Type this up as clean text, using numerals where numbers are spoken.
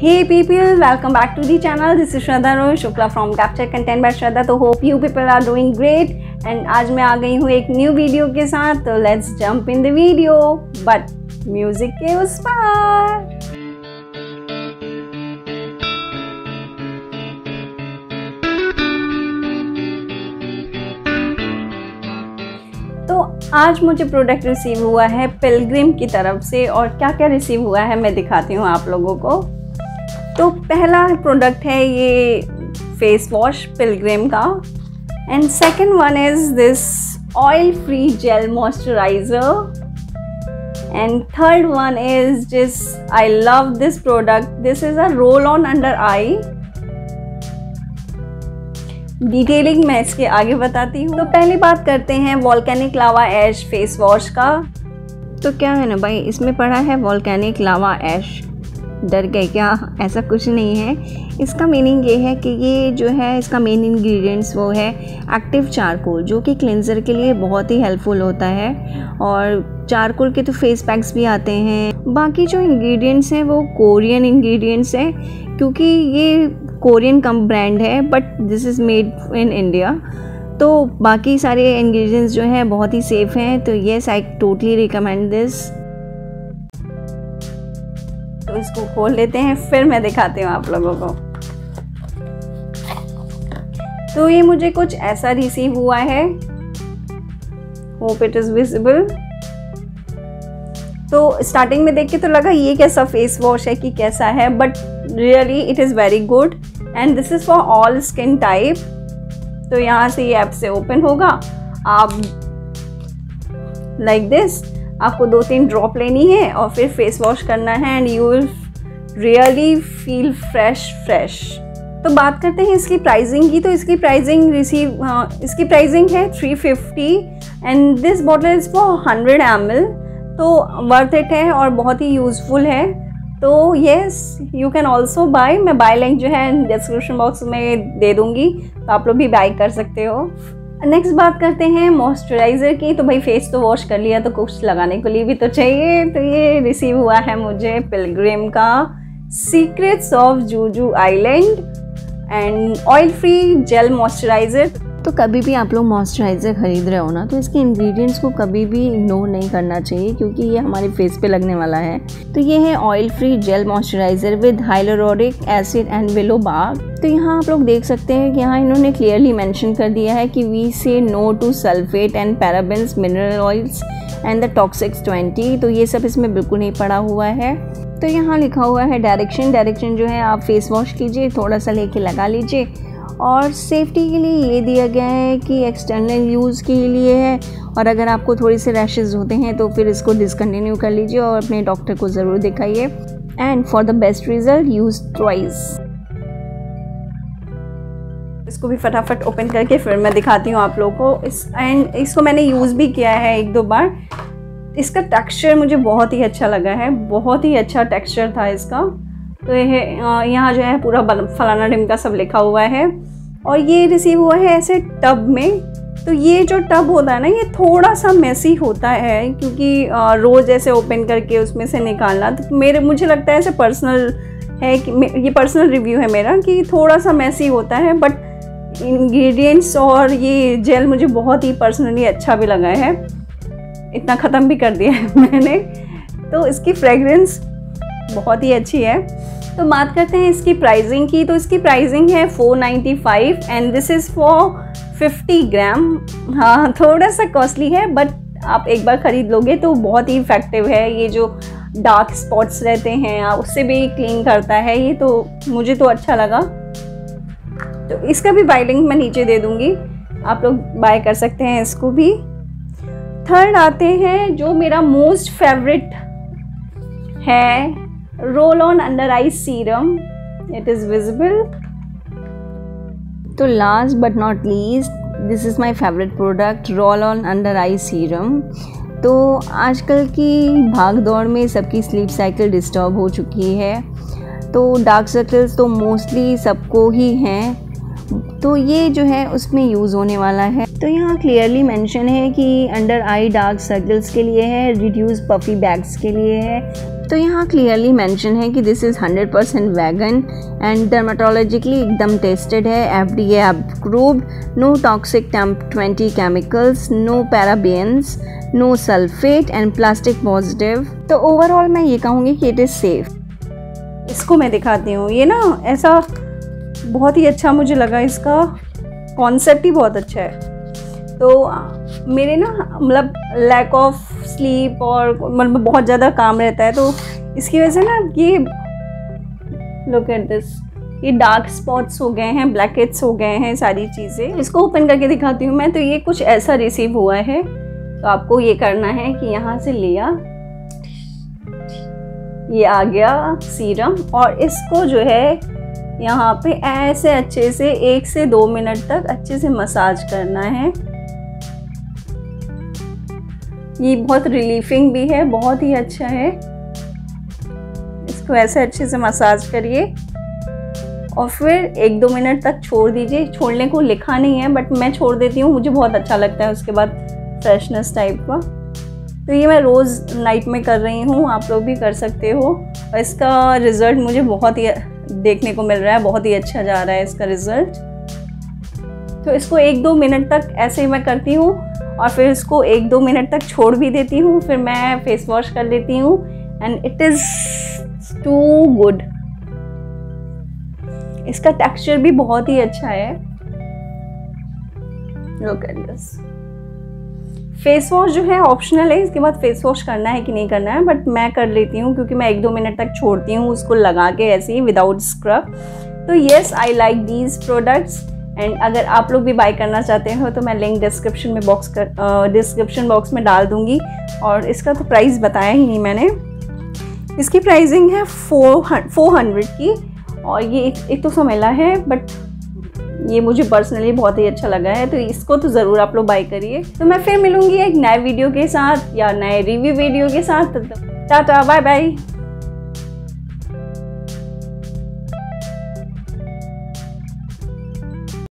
Hey people, welcome back to the channel. This is Shraddha Roy Shukla from Capture Content by Shraddha. तो hope you people are doing great. And आज मैं आ गई हूँ एक new video के साथ. तो let's jump in the video. But music के उस पार. तो आज मुझे प्रोडक्ट रिसीव हुआ है पिलग्रिम की तरफ से, और क्या क्या रिसीव हुआ है मैं दिखाती हूँ आप लोगों को. तो पहला प्रोडक्ट है ये फेस वॉश पिलग्रिम का, and second one is this oil free gel moisturiser, and third one is this, I love this product, this is a roll on under eye. Detailing मैं इसके आगे बताती हूँ. तो पहली बात करते हैं volcanic lava ash face wash का. तो क्या है ना भाई, इसमें पड़ा है वोल्केनिक लावा ऐश. डर गए क्या? ऐसा कुछ नहीं है. इसका मीनिंग ये है कि ये जो है इसका मेन इंग्रेडिएंट्स वो है एक्टिव चारकोल, जो कि क्लिनज़र के लिए बहुत ही हेल्पफुल होता है. और चारकोल के तो फेस पैक्स भी आते हैं. बाकी जो इंग्रेडिएंट्स हैं वो कोरियन इंग्रेडिएंट्स हैं, क्योंकि ये कोरियन कम ब्रांड है, but this is made in India. तो बाकी सारे इंग्रेडिएंट्स जो हैं बहुत ही सेफ़ हैं. तो yes, I totally recommend this. तो इसको खोल लेते हैं, फिर मैं दिखाती हूँ आप लोगों को. तो ये मुझे कुछ ऐसा रिसीव हुआ है. Hope it is visible. तो स्टार्टिंग में देख के तो लगा ये कैसा फेस वॉश है कि कैसा है, but really it is very good, and this is for all skin type. तो यहाँ से ये ऐप से ओपन होगा. आप लाइक दिस, आपको 2-3 ड्रॉप लेनी है और फिर फेस वॉश करना है, and you will really feel fresh. तो बात करते हैं इसकी प्राइसिंग की. तो इसकी प्राइसिंग इसकी प्राइसिंग है 350, and this bottle is for 100 ml. तो वर्थ इट है और बहुत ही यूज़फुल है. तो yes, you can also buy. मैं बाय लिंक जो है डिस्क्रिप्शन बॉक्स में दे दूँगी, तो आप लोग भी बाय कर सकते हो. नेक्स्ट बात करते हैं मॉइस्चराइज़र की. तो भाई फेस तो वॉश कर लिया, तो कुछ लगाने के लिए भी तो चाहिए. तो ये रिसीव हुआ है मुझे पिलग्रिम का secrets of Jeju island and oil free gel moisturiser. तो कभी भी आप लोग मॉइस्चराइज़र ख़रीद रहे हो ना, तो इसके इंग्रेडिएंट्स को कभी भी इग्नोर नहीं करना चाहिए, क्योंकि ये हमारे फेस पे लगने वाला है. तो ये है oil free gel moisturiser with hyaluronic acid and willow bark. तो यहाँ आप लोग देख सकते हैं कि यहाँ इन्होंने क्लियरली मेंशन कर दिया है कि we say no to sulphate and parabens, mineral oils and the toxics 20. तो ये सब इसमें बिल्कुल नहीं पड़ा हुआ है. तो यहाँ लिखा हुआ है डायरेक्शन जो है, आप फेस वॉश कीजिए, थोड़ा सा लेके लगा लीजिए. और सेफ्टी के लिए ये दिया गया है कि एक्सटर्नल यूज़ के लिए है, और अगर आपको थोड़ी से रैशेज़ होते हैं तो फिर इसको डिसकंटिन्यू कर लीजिए और अपने डॉक्टर को ज़रूर दिखाइए. And for the best result use twice. इसको भी फटाफट ओपन करके फिर मैं दिखाती हूँ आप लोगों को. इसको मैंने यूज़ भी किया है 1-2 बार. इसका टेक्सचर मुझे बहुत ही अच्छा लगा है. बहुत ही अच्छा टेक्सचर था इसका. तो ये यहाँ जो है पूरा फलाना ढिमका सब लिखा हुआ है, और ये रिसीव हुआ है ऐसे टब में. तो ये जो टब होता है ना, ये थोड़ा सा मेसी होता है, क्योंकि रोज़ ऐसे ओपन करके उसमें से निकालना. तो मुझे लगता है ऐसे पर्सनल है कि ये पर्सनल रिव्यू है मेरा, कि थोड़ा सा मेसी होता है, बट इंग्रेडिएंट्स और ये जेल मुझे बहुत ही पर्सनली अच्छा भी लगा है. इतना ख़त्म भी कर दिया है मैंने. तो इसकी फ्रेगरेंस बहुत ही अच्छी है. तो बात करते हैं इसकी प्राइसिंग की. तो इसकी प्राइसिंग है 495, and this is for 50 gram. हाँ, थोड़ा सा कॉस्टली है, बट आप एक बार ख़रीद लोगे तो बहुत ही इफ़ेक्टिव है. ये जो डार्क स्पॉट्स रहते हैं उससे भी क्लीन करता है ये. तो मुझे तो अच्छा लगा. तो इसका भी बाय लिंक मैं नीचे दे दूँगी, आप लोग बाय कर सकते हैं इसको भी. थर्ड आते हैं जो मेरा मोस्ट फेवरेट है, roll on under eye serum. It is visible. तो last but not least, this is my favourite product, roll on under eye serum. तो आजकल की भाग दौड़ में सबकी स्लीप साइकिल डिस्टर्ब हो चुकी है. तो डार्क सर्कल्स तो मोस्टली सबको ही हैं. तो ये जो है उसमें यूज़ होने वाला है. तो यहाँ क्लियरली मेंशन है कि अंडर आई डार्क सर्कल्स के लिए है, रिड्यूस पफी बैग्स के लिए है. तो यहाँ क्लियरली मेंशन है कि this is 100% vegan and dermatologically एकदम टेस्टेड है, FDA approved, no toxic 20 chemicals, no parabens, no sulphate and plastic positive. तो ओवरऑल मैं ये कहूँगी कि इट इज़ सेफ। इसको मैं दिखाती हूँ, ये ना ऐसा बहुत ही अच्छा मुझे लगा, इसका कॉन्सेप्ट ही बहुत अच्छा है। तो मेरे ना मतलब लैक ऑफ स्लीप और मतलब बहुत ज़्यादा काम रहता है, तो इसकी वजह से ना ये लुक एट दिस, ये डार्क स्पॉट्स हो गए हैं, ब्लैकेट्स हो गए हैं, सारी चीज़ें। इसको ओपन करके दिखाती हूँ मैं। तो ये कुछ ऐसा रिसीव हुआ है। तो आपको ये करना है कि यहाँ से लिया, ये आ गया सीरम, और इसको जो है यहाँ पे ऐसे अच्छे से 1 से 2 मिनट तक अच्छे से मसाज करना है। ये बहुत रिलीफिंग भी है, बहुत ही अच्छा है। इसको ऐसे अच्छे से मसाज करिए और फिर 1-2 मिनट तक छोड़ दीजिए। छोड़ने को लिखा नहीं है बट मैं छोड़ देती हूँ, मुझे बहुत अच्छा लगता है उसके बाद फ्रेशनेस टाइप का। तो ये मैं रोज़ नाइट में कर रही हूँ, आप लोग भी कर सकते हो। और इसका रिज़ल्ट मुझे बहुत ही देखने को मिल रहा है, बहुत ही अच्छा जा रहा है इसका रिज़ल्ट। तो इसको 1-2 मिनट तक ऐसे ही मैं करती हूँ और फिर इसको 1-2 मिनट तक छोड़ भी देती हूँ, फिर मैं फेस वॉश कर लेती हूँ and it is too good. इसका टेक्सचर भी बहुत ही अच्छा है। Look at this. Face wash जो है ऑप्शनल है, इसके बाद फेस वॉश करना है कि नहीं करना है, बट मैं कर लेती हूँ क्योंकि मैं 1-2 मिनट तक छोड़ती हूँ उसको लगा के ऐसे ही विदाउट स्क्रब। तो yes, I like these products and अगर आप लोग भी बाय करना चाहते हो तो मैं लिंक डिस्क्रिप्शन बॉक्स में डाल दूँगी। और इसका तो प्राइस बताया ही नहीं मैंने। इसकी प्राइसिंग है 400 की, और ये एक तो समेला है बट ये मुझे पर्सनली बहुत ही अच्छा लगा है, तो इसको तो ज़रूर आप लोग बाय करिए। तो मैं फिर मिलूँगी एक नए वीडियो के साथ या नए रिव्यू वीडियो के साथ। Tata, bye bye.